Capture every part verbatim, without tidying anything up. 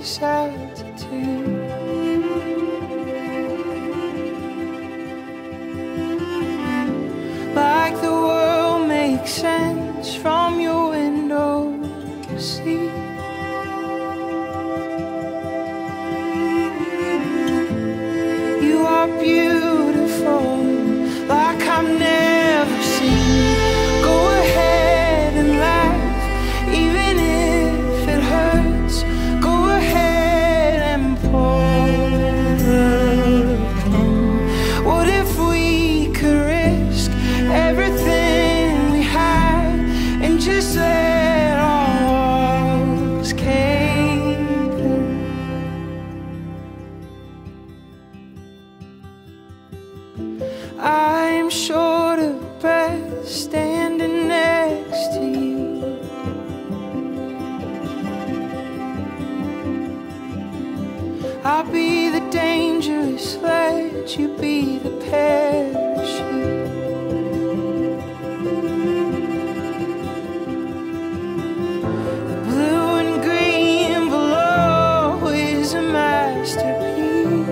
this altitude. Like the world makes sense from your window seat. You are beautiful, like I've never seen. Go ahead and laugh, even if it hurts. Go ahead and pour the pain. What if we could risk everything we had and just let our walls cave in? I'm short of breath standing next to you. I'll be the dangerous sledge, you be the parachute. The blue and green below is a masterpiece.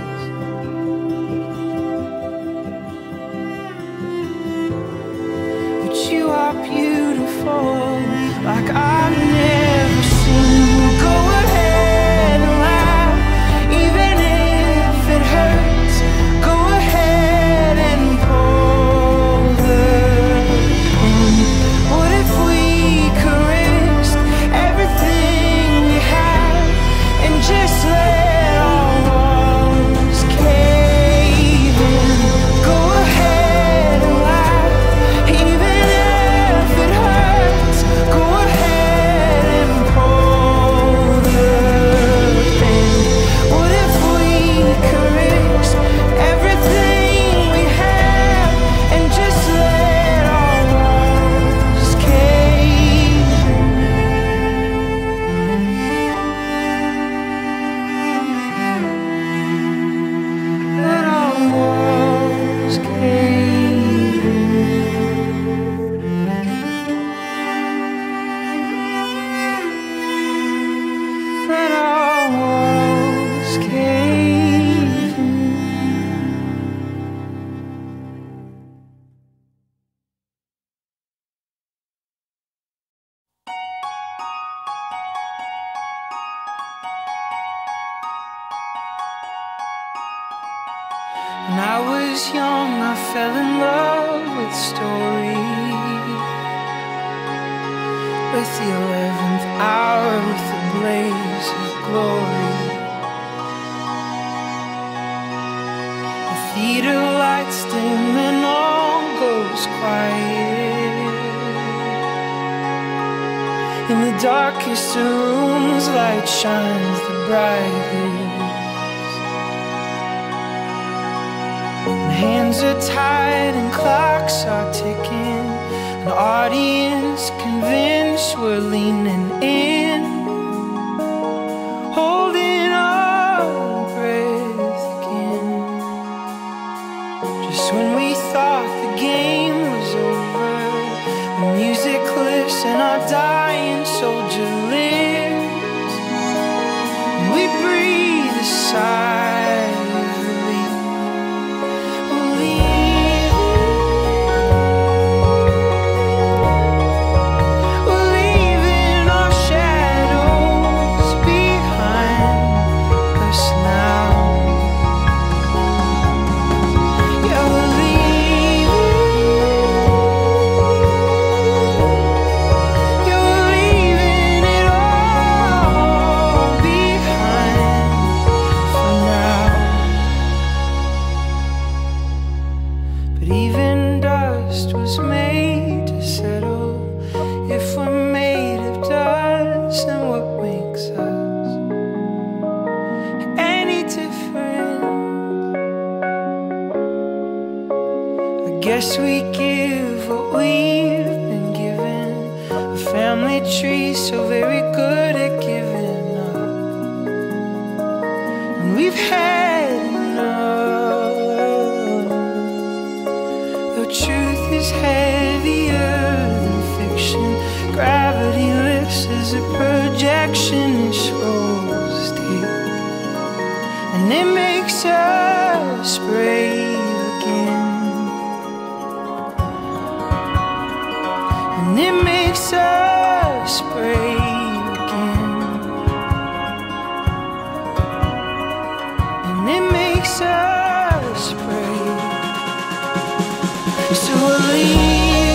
But you are beautiful, like I've never seen. Go ahead and laugh, even if it hurts. Go ahead and pull the pin. What if we could risk everything we have and just let our walls cave in? Go ahead and laugh, even if it hurts. Go ahead and pull the pin. What if we could risk everything we have and just let our walls cave in? Let our walls cave in. Let our walls cave in. When I was young, I fell in love with stories, with the eleventh hour, with the blaze of glory. The theater lights dim and all goes quiet. In the darkest of rooms, light shines the brightest. Hands are tied and clocks are ticking. An audience convinced we're leaning in, holding our breath again. Just when we thought the game was over, the music lifts and our dying soldier lives, and we breathe a sigh of relief. Guess we give what we've been given, a family tree so very good at giving up. And we've had enough. The truth is heavier than fiction. Gravity lifts as a projection and scrolls and it makes us brave again, and it makes us brave again, and it makes us brave. So we'll leave.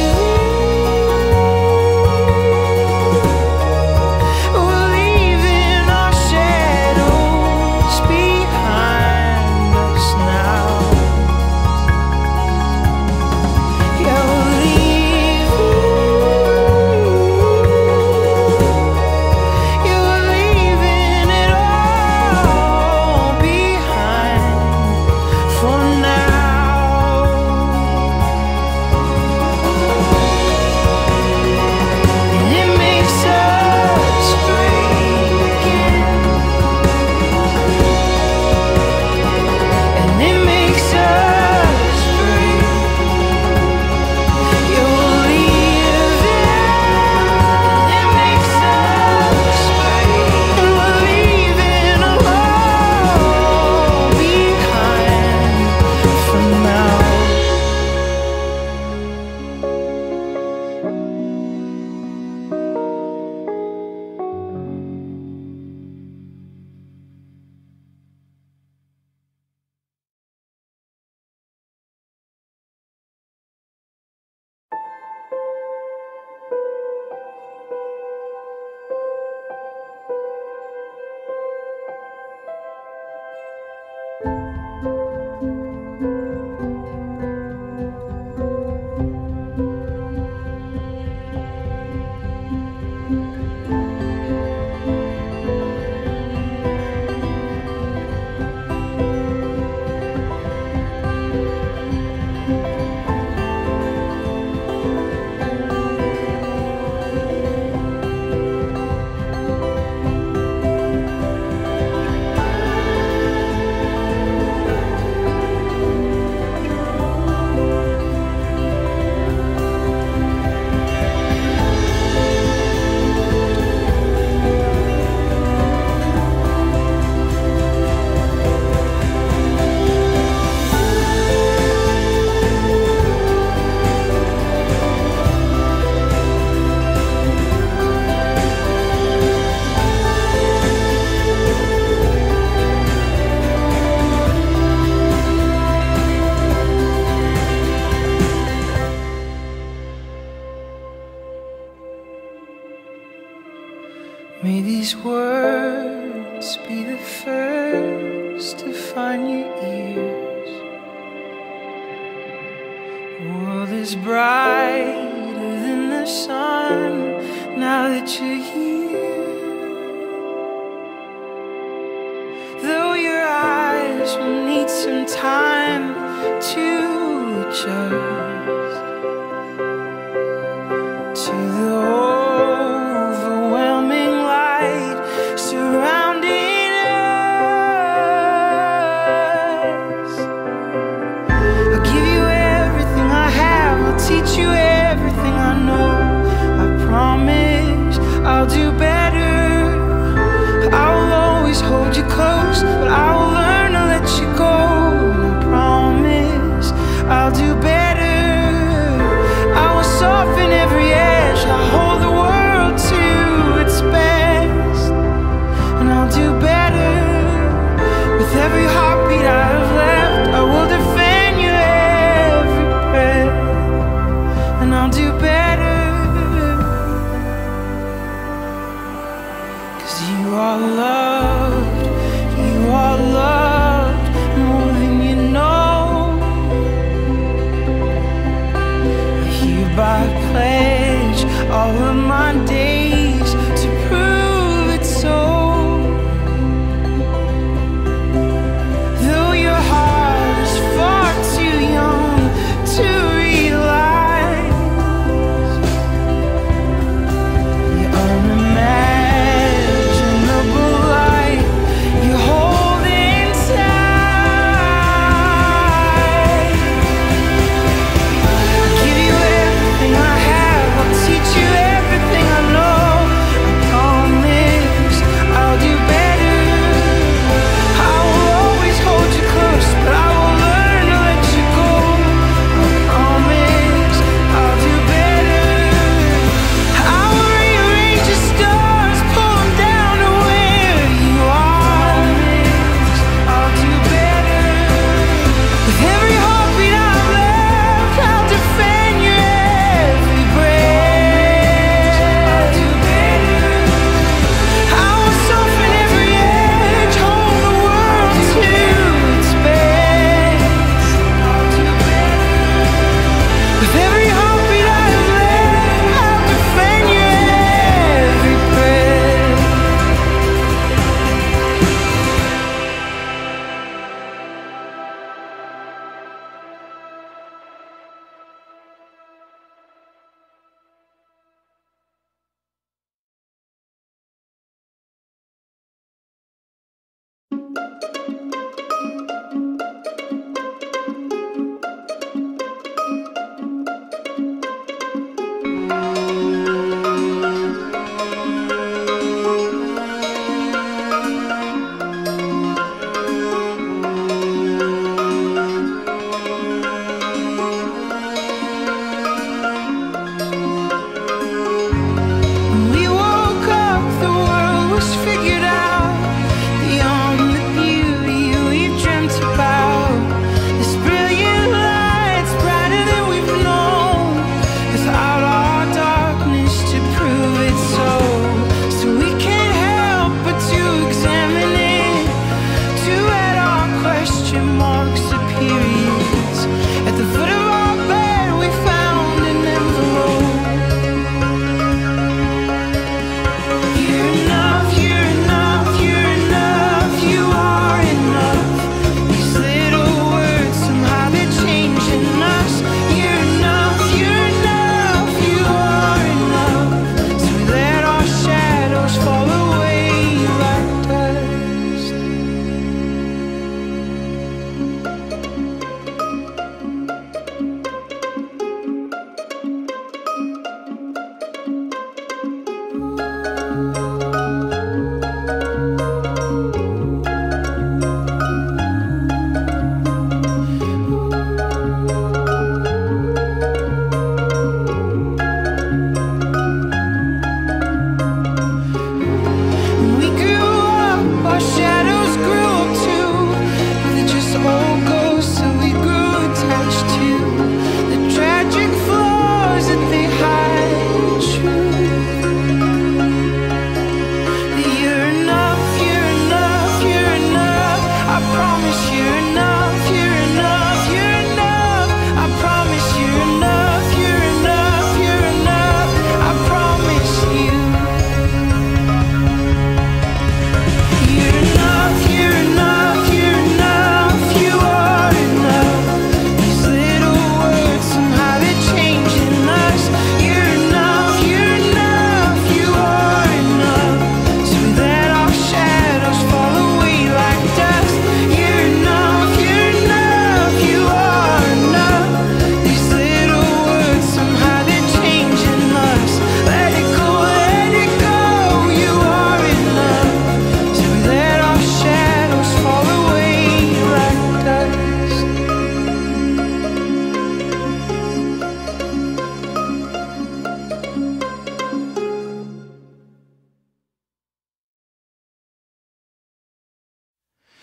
May these words be the first to find your ears. The world is brighter than the sun now that you're here. Though your eyes will need some time to adjust to the surrounding us. I'll give you everything I have, I'll teach you everything I know. I promise I'll do better. I will always hold you close, but I will learn to let you go. And I promise I'll do better. I will soften every edge, I'll hold the world to its best. And I'll do better. With every heartbeat I've left, I will defend you every breath. And I'll do better. 'Cause you are loved, you are loved more than you know. I hereby pledge all of my days to prove it so. To realize the unimaginable light you hold inside. I'll give you everything I have, I'll teach you everything I know.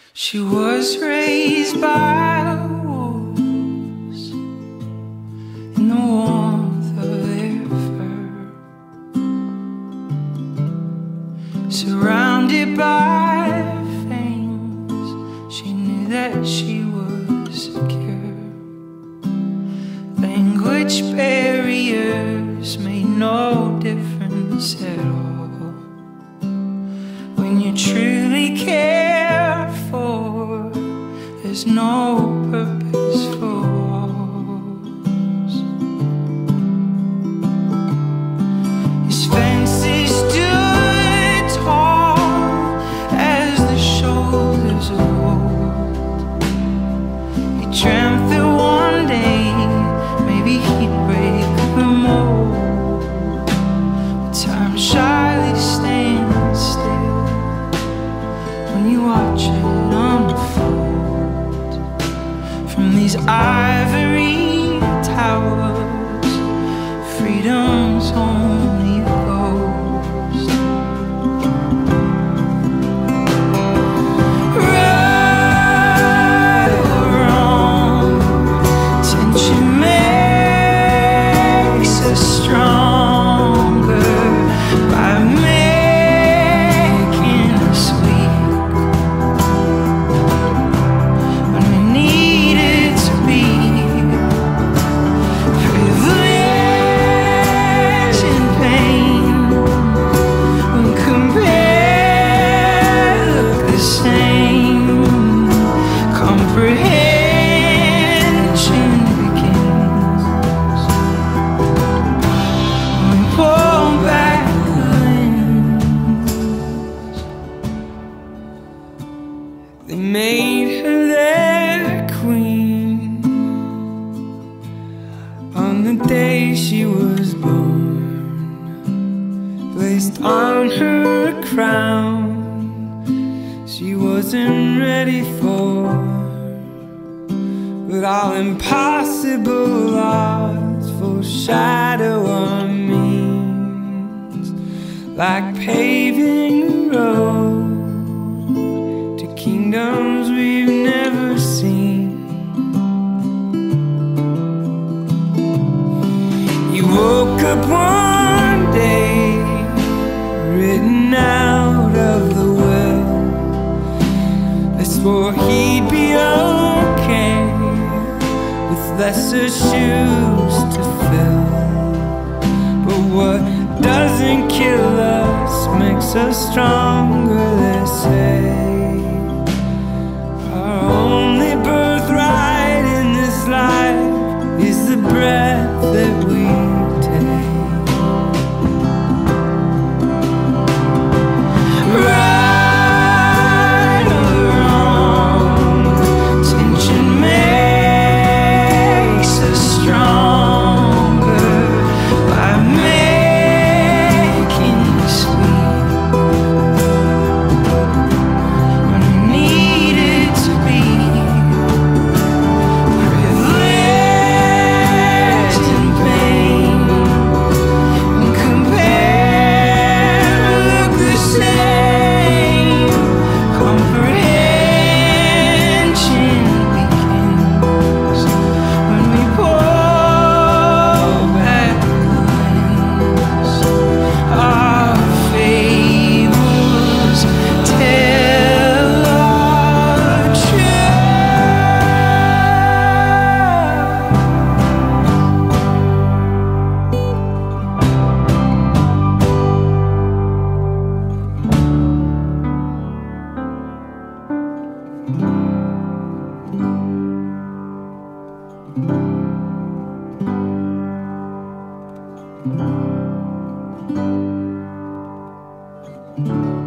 She was raised by wolves in the warmth of their fur, surrounded by fangs. She knew that she was secure. Language barriers made no difference at all. When you truly care for, there's no purpose for walls. His fences stood tall as the shoulders of old. He dreamt that one day maybe he'd break the mold. But time shyly stands still when you watch it unfold. From these ivory towers, freedom's only a ghost. Right or wrong, tension makes us stronger by making us weak when we needed to be. Privilege and pain, when compared, look the same. Comprehension begins when we pull back the lens. They made her their queen on the day she was born, placed on her a crown she wasn't ready for. But all impossible odds foreshadow our means, like paving a road to kingdoms we've never seen. He woke up one day, written out of the will. I swore he'd be okay with lesser shoes to fill. But what doesn't kill us makes us stronger, they say. Our only birthright in this life is the breath that we take. Right or wrong, tension makes us stronger by making us weak when we needed to be. Privilege and pain, when compared, look the same. Comprehension begins when we pull back the lens. Our fables tell our truth. Thank you.